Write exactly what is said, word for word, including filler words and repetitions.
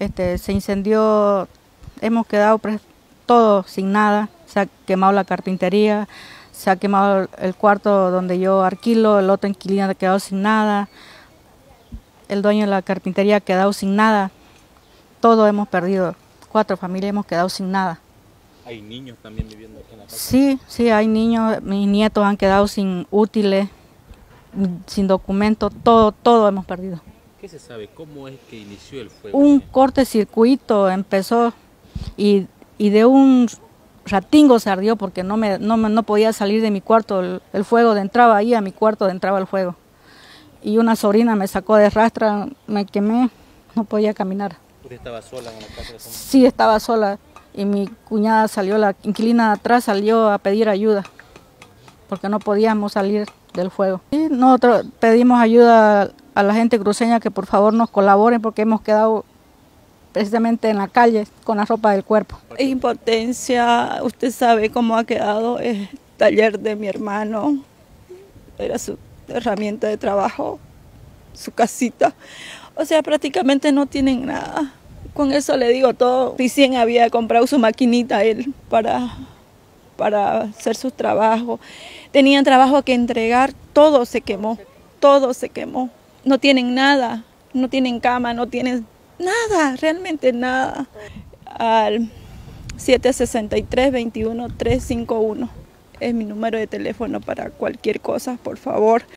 este, se incendió, hemos quedado todos sin nada, se ha quemado la carpintería, se ha quemado el cuarto donde yo alquilo, el otro inquilino ha quedado sin nada, el dueño de la carpintería ha quedado sin nada, todo hemos perdido, cuatro familias hemos quedado sin nada. ¿Hay niños también viviendo aquí en la casa? Sí, sí, hay niños, mis nietos han quedado sin útiles, sin documentos, todo, todo hemos perdido. ¿Qué se sabe? ¿Cómo es que inició el fuego? Un cortocircuito empezó y, y de un ratingo se ardió porque no, me, no, no podía salir de mi cuarto, el, el fuego de entraba ahí a mi cuarto, de entraba el fuego. Y una sobrina me sacó de rastra, me quemé, no podía caminar. ¿Usted estaba sola en la casa? Sí, estaba sola y mi cuñada salió, la inquilina de atrás salió a pedir ayuda porque no podíamos salir del fuego. Y nosotros pedimos ayuda a la gente cruceña que por favor nos colaboren porque hemos quedado precisamente en la calle con la ropa del cuerpo. Impotencia, usted sabe cómo ha quedado el taller de mi hermano, era su herramienta de trabajo, su casita, o sea, prácticamente no tienen nada. Con eso le digo todo, recién había comprado su maquinita él para, para hacer sus trabajos, tenían trabajo que entregar, todo se quemó, todo se quemó, no tienen nada, no tienen cama, no tienen nada, realmente nada. Al siete seis tres, dos uno, tres cinco uno es mi número de teléfono para cualquier cosa, por favor.